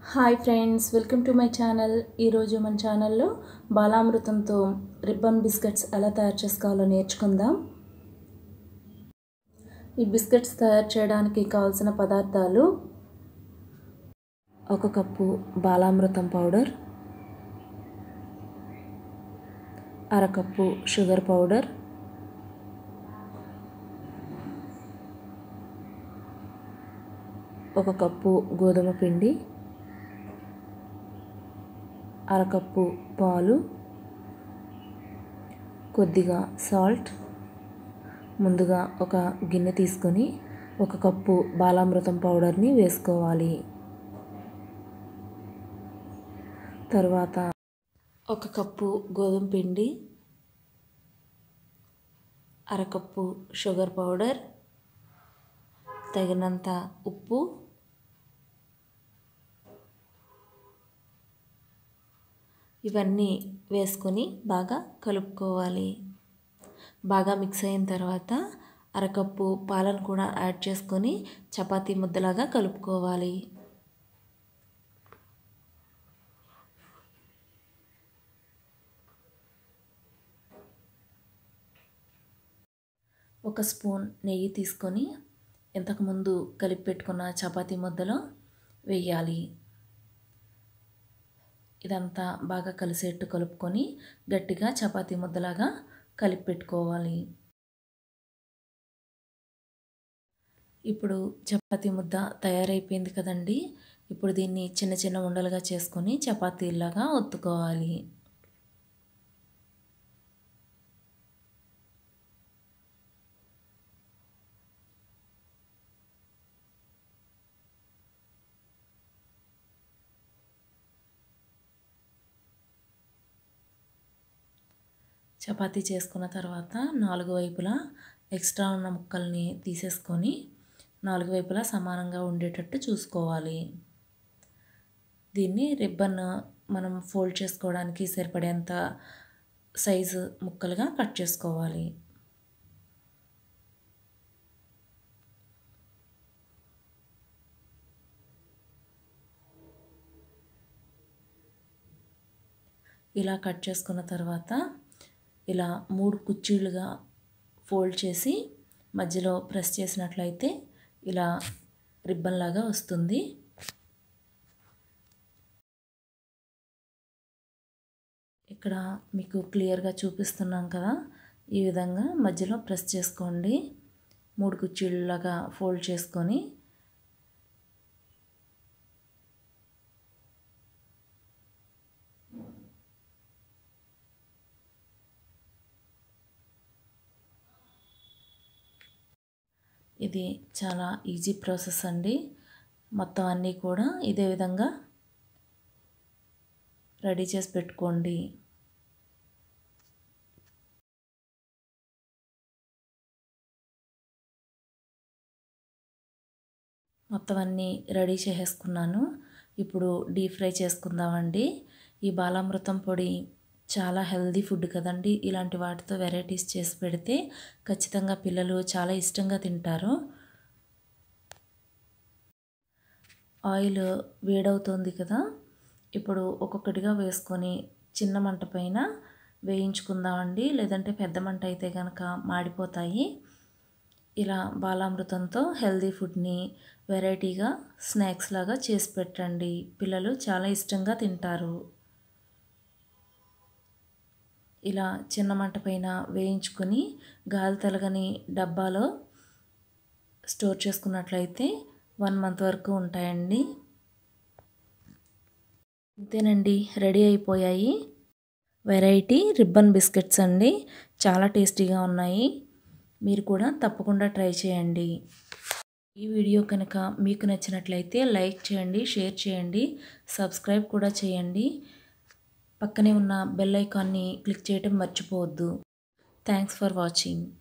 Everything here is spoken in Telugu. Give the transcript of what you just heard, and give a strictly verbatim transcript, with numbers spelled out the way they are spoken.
Hi friends, welcome to my channel. ఈరోజు మన ఛానల్లో బాలామృతంతో రిబ్బన్ బిస్కెట్స్ ఎలా తయారు చేసుకోవాలో నేర్చుకుందాం. ఈ బిస్కెట్స్ తయారు చేయడానికి కావాల్సిన పదార్థాలు: ఒక కప్పు బాలామృతం పౌడర్, అరకప్పు షుగర్ పౌడర్, ఒక కప్పు గోధుమ పిండి, అరకప్పు పాలు, కొద్దిగా సాల్ట్. ముందుగా ఒక గిన్నె తీసుకొని ఒక కప్పు బాలామృతం పౌడర్ని వేసుకోవాలి. తర్వాత ఒక కప్పు గోధుమ పిండి, అరకప్పు షుగర్ పౌడర్, తగినంత ఉప్పు, ఇవన్నీ వేసుకొని బాగా కలుపుకోవాలి. బాగా మిక్స్ అయిన తర్వాత అరకప్పు పాలను కూడా యాడ్ చేసుకొని చపాతీ ముద్దలాగా కలుపుకోవాలి. ఒక స్పూన్ నెయ్యి తీసుకొని ఇంతకుముందు కలిపి పెట్టుకున్న చపాతీ ముద్దలో వేయాలి. ఇదంతా బాగా కలిసేట్టు కలుపుకొని గట్టిగా చపాతీ ముద్దలాగా కలిపి పెట్టుకోవాలి. ఇప్పుడు చపాతీ ముద్ద తయారైపోయింది కదండి. ఇప్పుడు దీన్ని చిన్న చిన్న ఉండలుగా చేసుకొని చపాతీలాగా ఒత్తుకోవాలి. చపాతీ చేసుకున్న తర్వాత నాలుగు వైపులా ఎక్స్ట్రా ఉన్న ముక్కల్ని తీసేసుకొని నాలుగు వైపులా సమానంగా ఉండేటట్టు చూసుకోవాలి. దీన్ని రిబ్బన్ మనం ఫోల్డ్ చేసుకోవడానికి సరిపడేంత సైజు ముక్కలుగా కట్ చేసుకోవాలి. ఇలా కట్ చేసుకున్న తర్వాత ఇలా మూడు కుచ్చీలుగా ఫోల్డ్ చేసి మధ్యలో ప్రెస్ చేసినట్లయితే ఇలా రిబ్బన్ లాగా వస్తుంది. ఇక్కడ మీకు క్లియర్గా చూపిస్తున్నాం కదా, ఈ విధంగా మధ్యలో ప్రెస్ చేసుకోండి. మూడు కుచ్చీలులాగా ఫోల్డ్ చేసుకొని ఇది చాలా ఈజీ ప్రాసెస్ అండి. మొత్తం అన్నీ కూడా ఇదే విధంగా రెడీ చేసి పెట్టుకోండి. మొత్తం అన్నీ రెడీ చేసేసుకున్నాను. ఇప్పుడు డీప్ ఫ్రై చేసుకుందామండి. ఈ బాలామృతం పొడి చాలా హెల్దీ ఫుడ్ కదండి. ఇలాంటి వాటితో వెరైటీస్ చేసి పెడితే ఖచ్చితంగా పిల్లలు చాలా ఇష్టంగా తింటారు. ఆయిల్ వేడవుతుంది కదా, ఇప్పుడు ఒక్కొక్కటిగా వేసుకొని చిన్న మంట పైన వేయించుకుందామండి. లేదంటే పెద్ద మంట అయితే కనుక మాడిపోతాయి. ఇలా బాలామృతంతో హెల్దీ ఫుడ్ని వెరైటీగా స్నాక్స్ లాగా చేసి పెట్టండి. పిల్లలు చాలా ఇష్టంగా తింటారు. ఇలా చిన్న మంట పైన వేయించుకొని గాలి తలగని డబ్బాలో స్టోర్ చేసుకున్నట్లయితే వన్ మంత్ వరకు ఉంటాయండి. అంతేనండి, రెడీ అయిపోయాయి వెరైటీ రిబ్బన్ బిస్కెట్స్ అండి. చాలా టేస్టీగా ఉన్నాయి. మీరు కూడా తప్పకుండా ట్రై చేయండి. ఈ వీడియో కనుక మీకు నచ్చినట్లయితే లైక్ చేయండి, షేర్ చేయండి, సబ్స్క్రైబ్ కూడా చేయండి. పక్కనే ఉన్న బెల్ ఐకాన్ని క్లిక్ చేయడం మర్చిపోవద్దు. Thanks for watching.